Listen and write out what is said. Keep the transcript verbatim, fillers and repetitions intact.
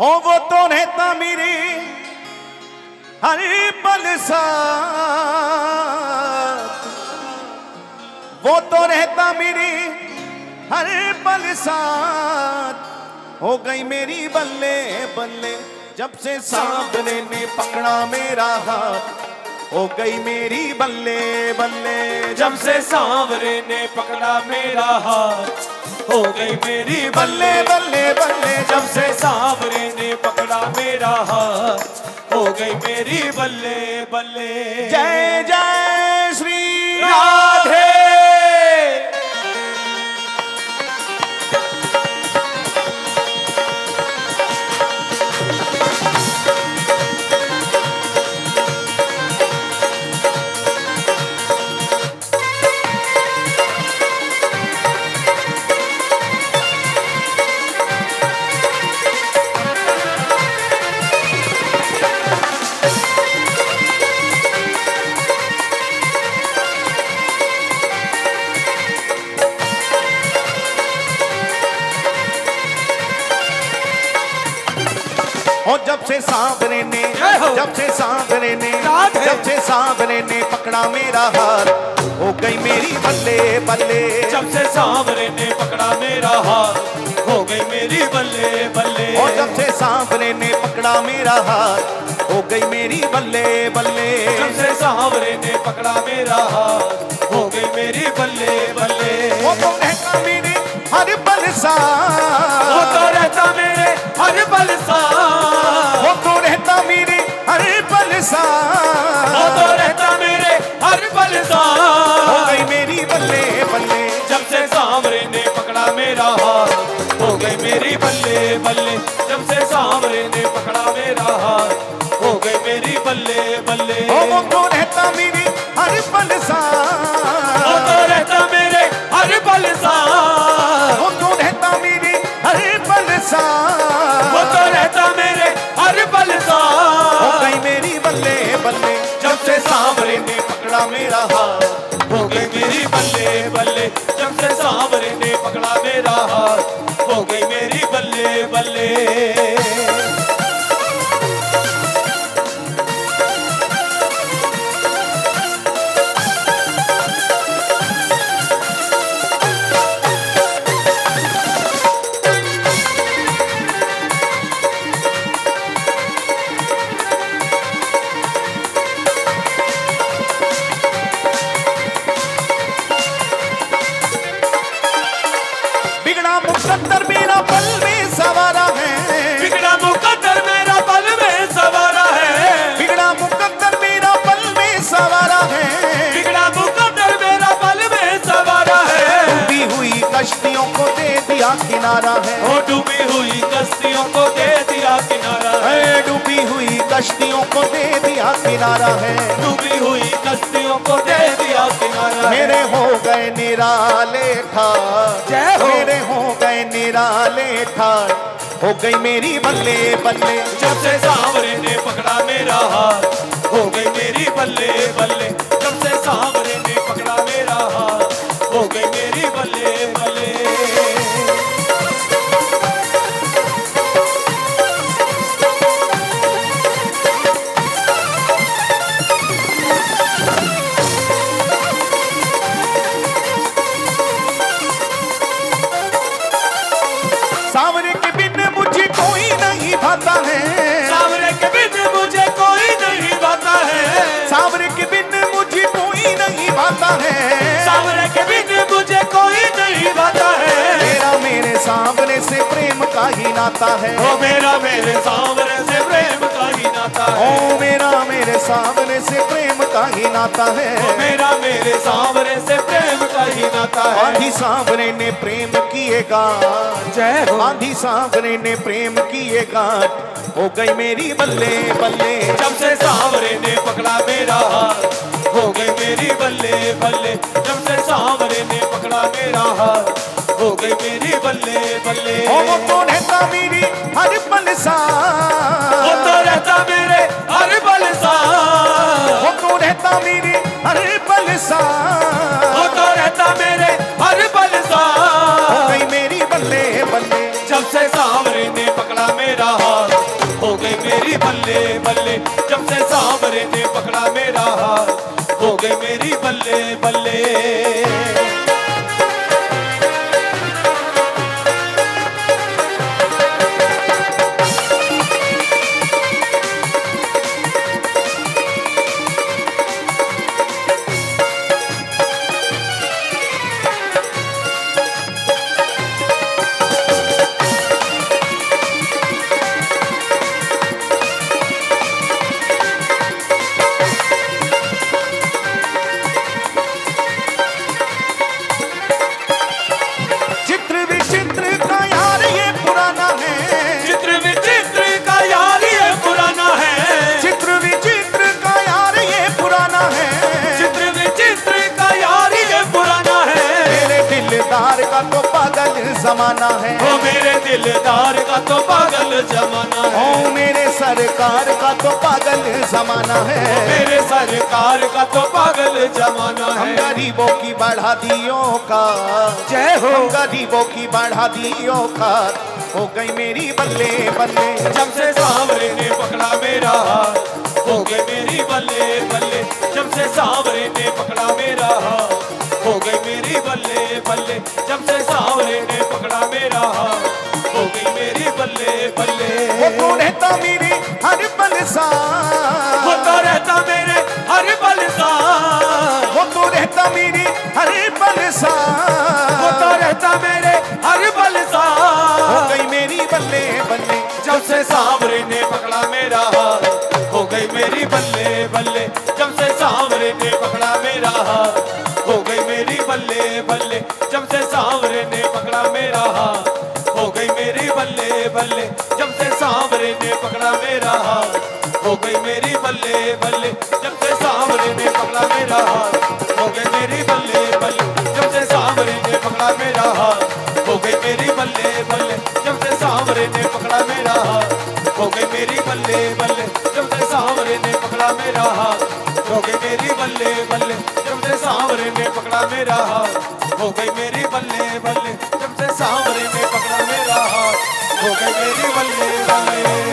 हो वो तो रहता मेरे हर पल साथ, वो तो रहता मेरे हर पल साथ। हो गई मेरी बल्ले बल्ले जब से सांवरे ने पकड़ा मेरा हाथ। हो गई मेरी बल्ले बल्ले जब से सांवरे ने पकड़ा मेरा हाथ। हो गई मेरी बल्ले बल्ले बल्ले जब से सांवरे ने पकड़ा मेरा हाथ। हो गई मेरी बल्ले बल्ले। जय जय श्री राधे। हो जब से सांवरे ने जब से सांवरे ने जब से सांवरे ने पकड़ा मेरा हाथ। हो गई मेरी बल्ले बल्ले जब से सांवरे ने पकड़ा मेरा हाथ। हो गई मेरी बल्ले बल्ले। हो जब से सांवरे ने पकड़ा मेरा हाथ। हो गई मेरी बल्ले बल्ले जब से सांवरे ने पकड़ा मेरा हाथ। हो गई मेरी बल्ले बल्ले। वो तो रहता मेरे हर पल साथ। वो तो रहता मेरे हर पल साथ। वो तो रहता मेरे हर पल साथ। वो तो रहता मेरे हर पल साथ। हो गई मेरी बल्ले बल्ले जब से सांवरे ने पकड़ा मेरा हाथ। हो गई मेरी बल्ले बल्ले जब से सांवरे ने पकड़ा मेरा हाथ। हो गई मेरी बल्ले बल्ले। वो तो रहता मेरे हर पल साथ। वो तो रहता मेरे हर पल साथ। वो तो रहता मेरे हर पल साथ। वो तो रहता मेरे हर पल साथ। हो गई मेरी बल्ले बल्ले जब से सांवरे ने पकड़ा मेरा हाथ। हो गई मेरी बल्ले बल्ले जब से सांवरे ने पकड़ा मेरा हाथ। हो गई मेरी बल्ले बल्ले। बिगड़ा मुकद्दर मेरा पल में सवारा है। बिगड़ा मुकद्दर मेरा पल में सवारा है। बिगड़ा मुकद्दर मेरा पल में सवारा है। बिगड़ा मुकद्दर मेरा पल में सवारा है। डूबी हुई कश्तियों को दे दिया किनारा है। ओ डूबी हुई कश्तियों को दे दिया किनारा है। है डूबी हुई कश्तियों को दे दिया किनारा है। डूबी हुई कश्तियों को दे दिया किनारा है। मेरे हो गए निराले ठार। जय हो। मेरे हो गए निराले ठार। हो गई मेरी बल्ले बल्ले जब से सांवरे ने पकड़ा मेरा हाथ। हो गई मेरी बल्ले बल्ले जब से सांवरे ने पकड़ा मेरा हाथ। हो गई मेरी बल्ले बल्ले। सांवरे के बिन मुझे कोई नहीं भाता है। सांवरे के बिन मुझे कोई नहीं भाता है। सांवरे के बिन मुझे कोई नहीं भाता है। सांवरे के बिन मुझे कोई नहीं भाता है। मेरा मेरे सांवरे से प्रेम का ही नाता है। ओ मेरा मेरे सांवरे से प्रेम का ही नाता है। ओ मेरा मेरे सांवरे से प्रेम का ही नाता है। ओ मेरा मेरे सांवरे से प्रेम का ही नाता है। आंधी सांवरे ने प्रेम किए गाट। जय हो। आंधी सांवरे ने प्रेम किए गाट। हो गई मेरी बल्ले बल्ले जब से सांवरे ने पकड़ा मेरा हाथ। हो गई मेरी बल्ले बल्ले जब से सांवरे ने पकड़ा मेरा हाथ। हो गई मेरी बल्ले बल्ले। ओ वो तो रहता मेरी हर पल साथ। वो तो रहता मेरे हर पल साथ। वो तो रहता मेरी हर पल साथ। वो तो रहता मेरे हर पल साथ। हो गई मेरी बल्ले बल्ले जब से सांवरे ने पकड़ा मेरा हाथ। मेरी बल्ले बल्ले, जब से सांवरे ने पकड़ा मेरा हाथ हो गई मेरी बल्ले बल्ले। का तो पागल जमाना है, ओ मेरे दिलदार का तो पागल जमाना है, ओ मेरे सरकार का तो पागल जमाना है, ओ मेरे सरकार का तो पागल जमाना है। हम गरीबों की बढ़ा दियो का जय हो, हम गरीबों की बढ़ा दियो का हो गई मेरी बल्ले बल्ले। जब से सांवरे ने पकड़ा मेरा हाथ हो गई मेरी बल्ले बल्ले, जब से सांवरे ने पकड़ा मेरा हाथ हो गई मेरी बल्ले बल्ले, जब से सांवरे ने पकड़ा मेरा हाथ हो गई मेरी बल्ले बल्ले। वो तो रहता मेरे हर पल साथ, वो तो रहता मेरे हर पल साथ, वो तो रहता मेरे हर पल साथ, वो तो रहता मेरे हर पल साथ हो गई मेरी बल्ले बल्ले। जब से सांवरे ने पकड़ा मेरा हाथ हो गई मेरी बल्ले बल्ले, जब से सांवरे ने पकड़ा मेरा हाथ हो गई मेरी बल्ले बल्ले, जब से सांवरे ने पकड़ा मेरा हाथ हो गई मेरी बल्ले बल्ले, जब से सांवरे ने पकड़ा मेरा हाथ हो गई मेरी बल्ले बल्ले, जब से सांवरे ने पकड़ा मेरा हाथ हो गई मेरी बल्ले बल्ले, जब से सांवरे ने पकड़ा मेरा हाथ हो गई मेरी बल्ले बल्ले, जब से सांवरे ने पकड़ा मेरा हाथ हो गई मेरी बल्ले बल्ले, जब से सांवरे ने पकड़ा मेरा हाथ हो गई मेरी बल्ले बल्ले, जब से सांवरे ने पकड़ा मेरा हाथ हो गई मेरी बल्ले बल्ले, जब से सांवरे ने पकड़ा मेरा हाथ हो गई मेरी बल्ले बल्ले।